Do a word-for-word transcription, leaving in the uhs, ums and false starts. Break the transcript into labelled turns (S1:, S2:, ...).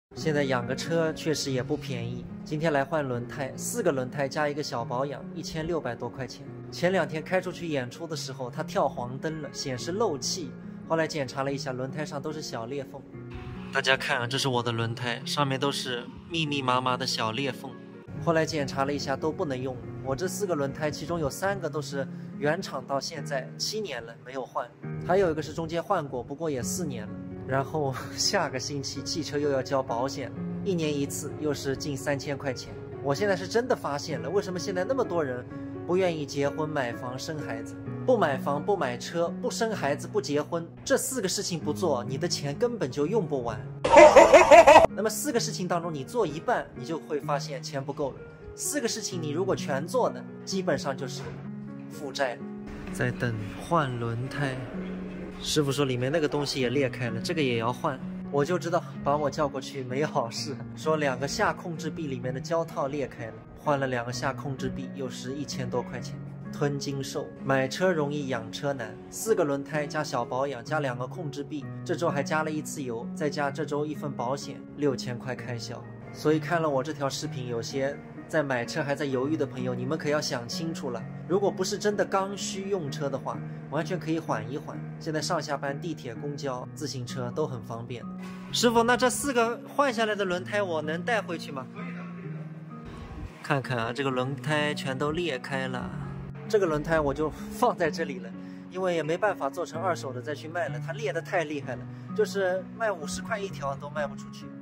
S1: 现在养个车确实也不便宜。今天来换轮胎，四个轮胎加一个小保养，一千六百多块钱。前两天开出去演出的时候，它跳黄灯了，显示漏气。后来检查了一下，轮胎上都是小裂缝。大家看啊，这是我的轮胎，上面都是密密麻麻的小裂缝。后来检查了一下，都不能用。我这四个轮胎，其中有三个都是原厂到现在七年了没有换，还有一个是中间换过，不过也四年了。然后下个星期汽车又要交保险，一年一次，又是近三千块钱。我现在是真的发现了，为什么现在那么多人不愿意结婚、买房、生孩子？不买房、不买车、不生孩子、不结婚，这四个事情不做，你的钱根本就用不完。那么四个事情当中，你做一半，你就会发现钱不够了。四个事情你如果全做呢，基本上就是负债了。在等换轮胎，师傅说里面那个东西也裂开了，这个也要换。我就知道把我叫过去没好事，说两个下控制臂里面的胶套裂开了，换了两个下控制臂，又是一千多块钱。吞金兽，买车容易养车难，四个轮胎加小保养加两个控制臂，这周还加了一次油，再加这周一份保险，六千块开销。所以看了我这条视频，有些在买车还在犹豫的朋友，你们可要想清楚了。如果不是真的刚需用车的话，完全可以缓一缓。现在上下班地铁、公交、自行车都很方便。师傅，那这四个换下来的轮胎我能带回去吗？看看啊，这个轮胎全都裂开了。这个轮胎我就放在这里了，因为也没办法做成二手的再去卖了，它裂得太厉害了，就是卖五十块一条都卖不出去。